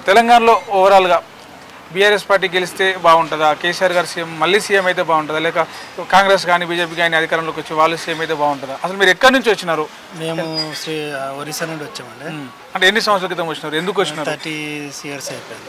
తెలంగాణలో ఓవరాల్గా BRS party గెలిస్తే బాగుంటుందా, కేసీఆర్ గారు సీఎం మళ్ళీ సీఎం అయితే బాగుంటుందా, లేక కాంగ్రెస్ కానీ బీజేపీ కానీ అధికారంలోకి వచ్చి వాళ్ళు సీఎం అయితే బాగుంటుందా? అసలు మీరు ఎక్కడి నుంచి వచ్చినారు? మేము ఒరిస్సా నుండి వచ్చామండి. అంటే ఎన్ని సంవత్సరాల క్రితం వచ్చినారు, ఎందుకు వచ్చినారు? 30 years అయిపోయింది,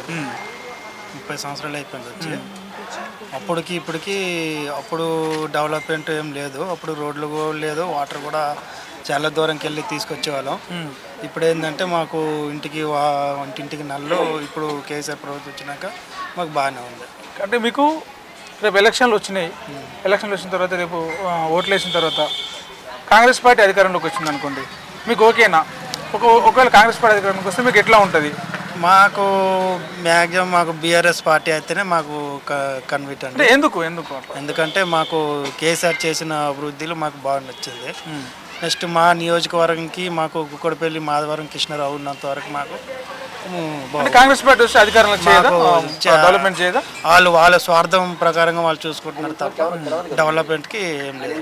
30 సంవత్సరాలు అయిపోయింది వచ్చి. అప్పటికి ఇప్పటికి అప్పుడు డెవలప్మెంట్ ఏం లేదు, అప్పుడు రోడ్లు లేదు, వాటర్ కూడా చాలా దూరంకి వెళ్ళి తీసుకొచ్చేవాళ్ళం. ఇప్పుడు ఏంటంటే మాకు ఇంటింటికి నల్లు ఇప్పుడు కేసీఆర్ ప్రభుత్వం వచ్చినాక మాకు బాగానే ఉంది. అంటే మీకు రేపు ఎలక్షన్లు వచ్చినాయి, ఎలక్షన్లు వచ్చిన తర్వాత రేపు ఓట్లు వేసిన తర్వాత కాంగ్రెస్ పార్టీ అధికారంలోకి వచ్చింది అనుకోండి, మీకు ఓకేనా? ఒకవేళ కాంగ్రెస్ పార్టీ అధికారంలోకి వస్తే మీకు ఎట్లా ఉంటుంది? మాకు మ్యాక్సిమం మాకు బీఆర్ఎస్ పార్టీ అయితేనే మాకు కన్విట్ అండి. ఎందుకంటే మాకు కేసీఆర్ చేసిన అభివృద్ధిలో మాకు బాగా నచ్చింది. నెక్స్ట్ మా నియోజకవర్గంకి మాకు కుక్కడపల్లి మాధవరం కృష్ణారావు ఉన్నంత వరకు మాకు కాంగ్రెస్ పార్టీ వస్తే అధికారంలో డెవలప్మెంట్ చేయదా? వాళ్ళ స్వార్థం ప్రకారంగా వాళ్ళు చూసుకుంటున్నారు తప్ప డెవలప్మెంట్కి ఏం లేదు.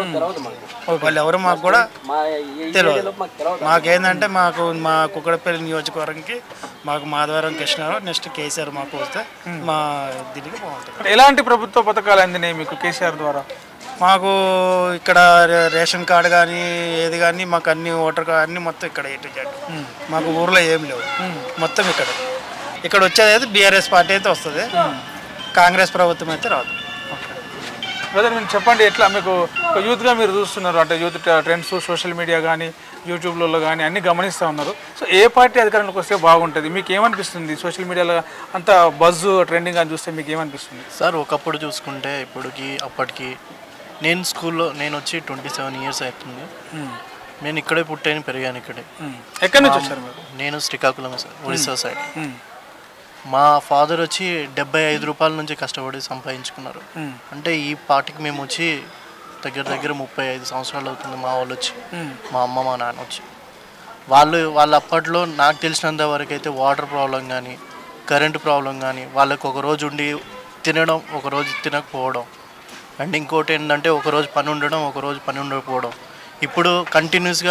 వాళ్ళు ఎవరు మాకు కూడా తెలియదు. మాకేంటంటే మా కుక్కడపల్లి నియోజకవర్గంకి మాకు మాధవరం కృష్ణారావు, నెక్స్ట్ కేసీఆర్ మాకు వస్తే మా దీనికి బాగుంటుంది. ఎలాంటి ప్రభుత్వ పథకాలు అందినాయి మీకు కేసీఆర్ ద్వారా? మాకు ఇక్కడ రేషన్ కార్డు కానీ ఏది కానీ మాకు అన్ని ఓటర్ కార్డు అన్నీ మొత్తం ఇక్కడ మాకు ఊర్లో ఏం లేవు, మొత్తం ఇక్కడ వచ్చేది అయితే బీఆర్ఎస్ పార్టీ అయితే వస్తుంది, కాంగ్రెస్ ప్రభుత్వం అయితే రాదు. బ్రదర్ మీరు చెప్పండి, ఎట్లా మీకు యూత్గా మీరు చూస్తున్నారు, అంటే యూత్ ట్రెండ్స్ సోషల్ మీడియా కానీ యూట్యూబ్లలో కానీ అన్నీ గమనిస్తూ ఉన్నారు. సో ఏ పార్టీ అధికారంలోకి వస్తే బాగుంటుంది, మీకు ఏమనిపిస్తుంది? సోషల్ మీడియాలో అంత బజ్ ట్రెండింగ్ అని చూస్తే మీకు ఏమనిపిస్తుంది? సార్ ఒకప్పుడు చూసుకుంటే ఇప్పటికి అప్పటికి నేను స్కూల్లో నేను వచ్చి 27 years అవుతుంది. నేను ఇక్కడే పుట్టాను, పెరిగాను ఇక్కడే. ఎక్కడి నుంచి వచ్చారు? నేను శ్రీకాకుళం సార్, ఒరిస్సా సైడ్. మా ఫాదర్ వచ్చి 75 రూపాయల నుంచి కష్టపడి సంపాదించుకున్నారు. అంటే ఈ పార్టీకి మేము వచ్చి దగ్గర 35 సంవత్సరాలు అవుతుంది. మా వాళ్ళు వచ్చి మా అమ్మ మా నాన్న వచ్చి వాళ్ళ అప్పట్లో నాకు తెలిసినంత వరకు అయితే వాటర్ ప్రాబ్లం కానీ కరెంటు ప్రాబ్లం కానీ వాళ్ళకి ఒకరోజు ఉండి తినడం, ఒకరోజు తినకపోవడం, అండ్ ఇంకోటి ఏంటంటే ఒకరోజు పని ఉండడం, ఒకరోజు పని ఉండకపోవడం. ఇప్పుడు కంటిన్యూస్గా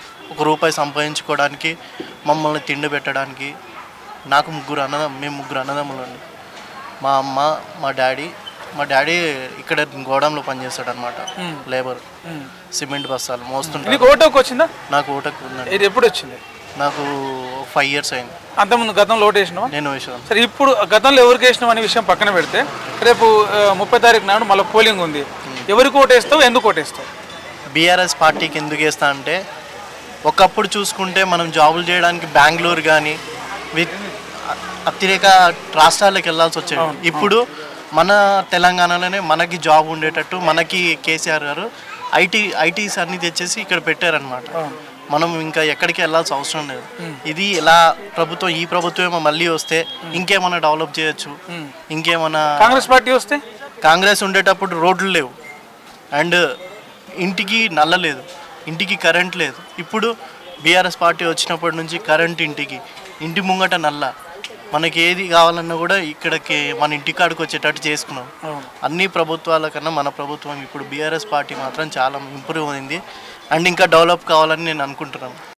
₹1 సంపాదించుకోవడానికి, మమ్మల్ని తిండి పెట్టడానికి. నాకు మేము ముగ్గురు అన్నదమ్ములండి. మా అమ్మ, మా డాడీ ఇక్కడ గోడంలో పనిచేస్తాడు అనమాట, లేబర్, సిమెంట్ బస్తాలు మోస్తుంటాడు. ఓటోకి వచ్చిందా? నాకు ఓటకు ఉందండి. ఇది ఎప్పుడు వచ్చింది? నాకు 5 years అయింది. అంతకుముందు గతంలో ఓటు వేసినావా? నేను వేసాను. సరే, ఇప్పుడు గతంలో ఎవరికి వేసినావు అనే విషయం పక్కన పెడితే రేపు 30 తారీఖు నాడు మళ్ళీ పోలింగ్ ఉంది. ఎవరికి ఓటేస్తావు, ఎందుకు ఓటేస్తావు? బీఆర్ఎస్ పార్టీకి ఎందుకు వేస్తా అంటే, ఒకప్పుడు చూసుకుంటే మనం జాబులు చేయడానికి బెంగళూరు కానీ అతిరేక రాష్ట్రాలకు వెళ్ళాల్సి వచ్చేది. ఇప్పుడు మన తెలంగాణలోనే మనకి జాబ్ ఉండేటట్టు మనకి కేసీఆర్ గారు ఐటీస్ అన్ని తెచ్చేసి ఇక్కడ పెట్టారనమాట. మనం ఇంకా ఎక్కడికి వెళ్ళాల్సిన అవసరం లేదు. ఇది ఇలా ఈ ప్రభుత్వం మళ్ళీ వస్తే ఇంకేమన్నా డెవలప్ చేయొచ్చు. ఇంకేమన్నా కాంగ్రెస్ పార్టీ వస్తే, కాంగ్రెస్ ఉండేటప్పుడు రోడ్లు లేవు, అండ్ ఇంటికి నల్ల లేదు, ఇంటికి కరెంట్ లేదు. ఇప్పుడు బీఆర్ఎస్ పార్టీ వచ్చినప్పటి నుంచి కరెంట్ ఇంటి ముంగట నల్ల, మనకి ఏది కావాలన్నా కూడా ఇక్కడికి మన ఇంటికాడికి వచ్చేటట్టు చేసుకున్నాం. అన్ని ప్రభుత్వాల కన్నా మన ప్రభుత్వం ఇప్పుడు బీఆర్ఎస్ పార్టీ మాత్రం చాలా ఇంప్రూవ్ అయింది, అండ్ ఇంకా డెవలప్ కావాలని నేను అనుకుంటున్నాను.